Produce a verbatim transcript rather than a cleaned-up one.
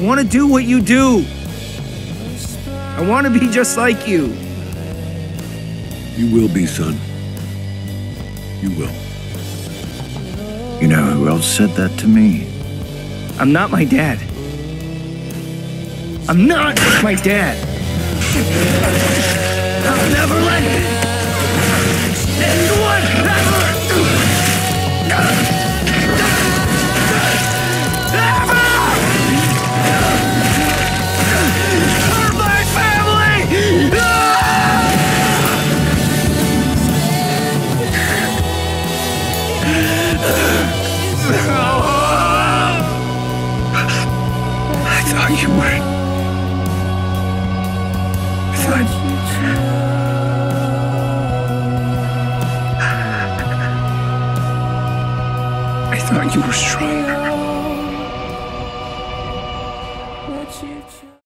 want to do what you do. I want to be just like you. You will be, son. You will. You know who else said that to me? I'm not my dad. I'm not my dad. I'll never let anyone ever, ever hurt my family. I thought you were... I thought... I thought you were stronger.